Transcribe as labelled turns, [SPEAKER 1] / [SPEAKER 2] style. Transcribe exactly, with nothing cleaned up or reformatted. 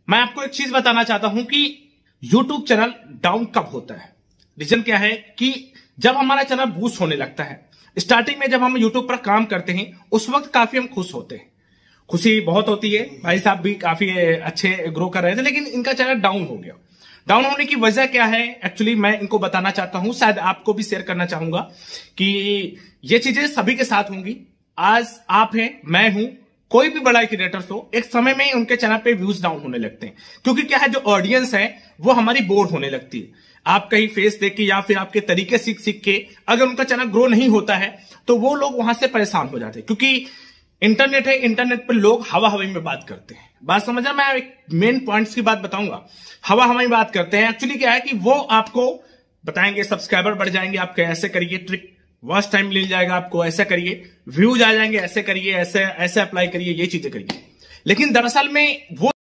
[SPEAKER 1] मैं आपको एक चीज बताना चाहता हूं कि यूट्यूब चैनल डाउन कब होता है। रीजन क्या है कि जब हमारा चैनल बूस्ट होने लगता है, स्टार्टिंग में जब हम यूट्यूब पर काम करते हैं उस वक्त काफी हम खुश होते हैं, खुशी बहुत होती है। भाई साहब भी काफी अच्छे ग्रो कर रहे थे, लेकिन इनका चैनल डाउन हो गया। डाउन होने की वजह क्या है, एक्चुअली मैं इनको बताना चाहता हूं, शायद आपको भी शेयर करना चाहूंगा कि ये चीजें सभी के साथ होंगी। आज आप हैं, मैं हूं, कोई भी बड़ा क्रिएटर्स हो, एक समय में उनके चैनल पे व्यूज डाउन होने लगते हैं। क्योंकि क्या है, जो ऑडियंस है वो हमारी बोर होने लगती है। आप कहीं फेस देख के या फिर आपके तरीके सीख सीख के अगर उनका चैनल ग्रो नहीं होता है तो वो लोग वहां से परेशान हो जाते हैं। क्योंकि इंटरनेट है, इंटरनेट पर लोग हवा हवाई में बात करते हैं। बात समझा? मैं एक मेन पॉइंट्स की बात बताऊंगा। हवा हवाई बात करते हैं। एक्चुअली क्या है कि वो आपको बताएंगे सब्सक्राइबर बढ़ जाएंगे, आप ऐसे करिए, ट्रिक वॉच टाइम मिल जाएगा आपको, ऐसा करिए, व्यूज आ जाएंगे, ऐसे करिए, ऐसे ऐसे अप्लाई करिए, ये चीजें करिए। लेकिन दरअसल में वो